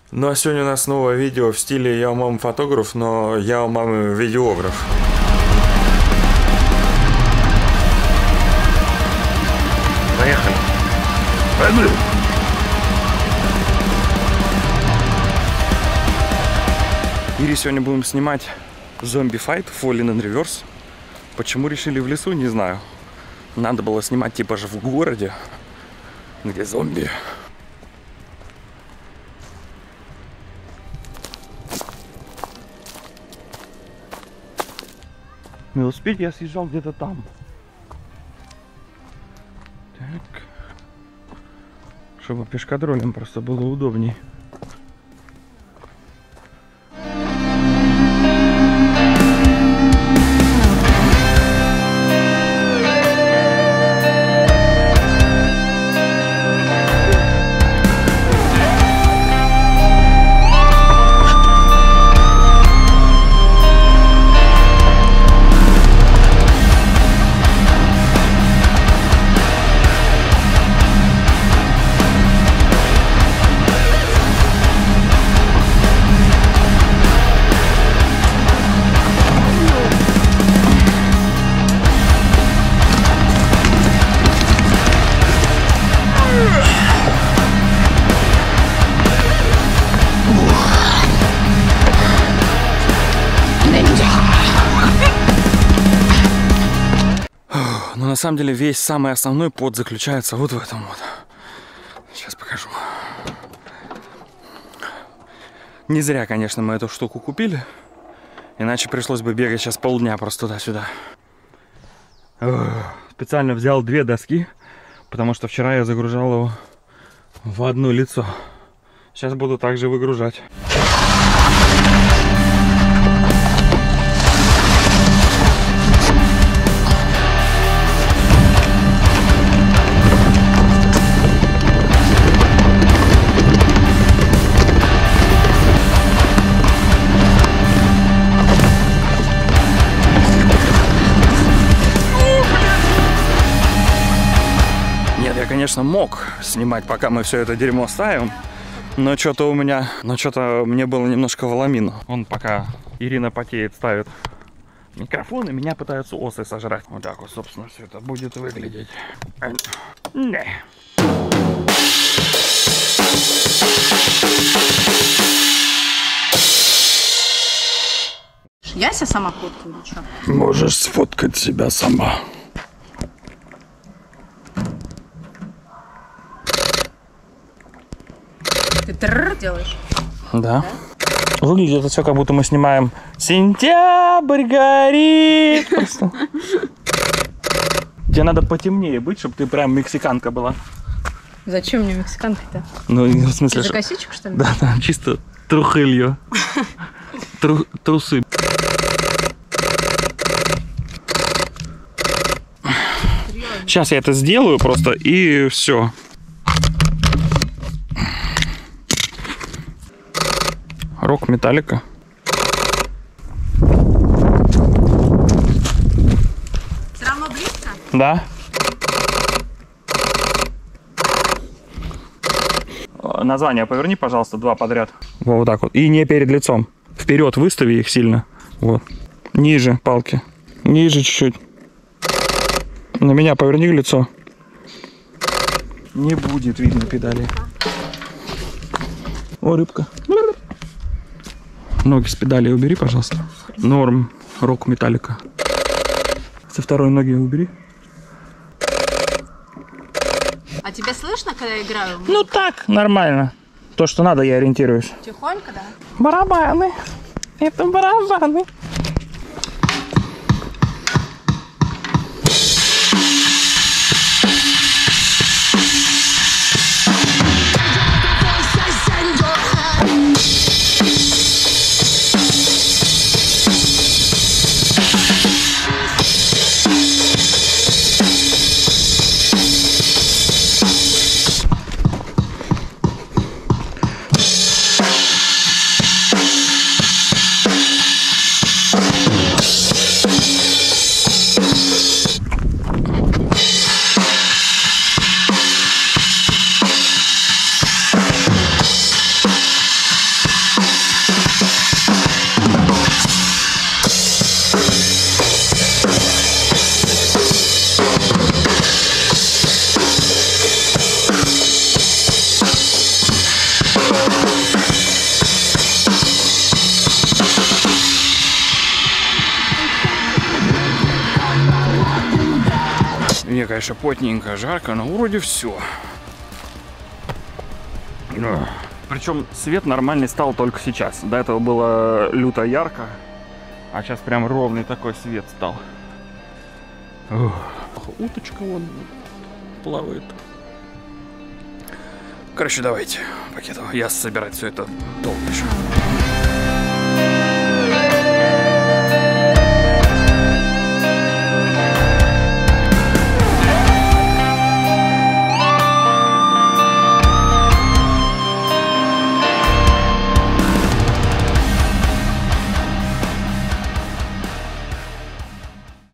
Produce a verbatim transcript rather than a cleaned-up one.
Ну а сегодня у нас новое видео в стиле «Я у мамы фотограф», но я у мамы видеограф. Поехали. Поехали. Ири сегодня будем снимать зомби-файт Fallen in Reverse. Почему решили в лесу, не знаю. Надо было снимать типа же в городе, где зомби. Велосипед я съезжал где-то там. Так. Чтобы пешкадролем просто было удобней. Но на самом деле весь самый основной пот заключается вот в этом вот. Сейчас покажу. Не зря, конечно, мы эту штуку купили. Иначе пришлось бы бегать сейчас полдня просто туда-сюда. Специально взял две доски, потому что вчера я загружал его в одно лицо. Сейчас буду также выгружать. Конечно, мог снимать, пока мы все это дерьмо ставим, но что-то у меня, но что-то мне было немножко в ломину. Он пока Ирина потеет, ставит микрофон, и меня пытаются осы сожрать. Вот так вот, собственно, все это будет выглядеть. Не. Я себя сама фоткаю или что? Можешь сфоткать себя сама. Ты трррр делаешь? Да. Да? Выглядит это все, как будто мы снимаем «Сентябрь горит». Просто. Тебе надо потемнее быть, чтобы ты прям мексиканка была. Зачем мне мексиканка-то? Ну, в смысле... За косичку, что ли? Да, да, чисто трухылью. Тру... Трусы. Сейчас я это сделаю просто, и все. Рок Металлика. Все равно близко? Да. Название поверни, пожалуйста, два подряд. Вот так вот. И не перед лицом. Вперед выстави их сильно. Вот. Ниже палки. Ниже чуть-чуть. На меня поверни лицо. Не будет видно педали. О, рыбка. Ноги с педали убери, пожалуйста. Норм. Рок Металлика. Со второй ноги убери. А тебя слышно, когда я играю? Ну так, нормально. То, что надо, я ориентируюсь. Тихонько, да? Барабаны. Это барабаны. конечно, потненько, жарко, но вроде все. Причем свет нормальный стал только сейчас. До этого было люто ярко, а сейчас прям ровный такой свет стал. Ух. Уточка вон плавает. Короче, давайте пакетом. Я собирать все это долго еще.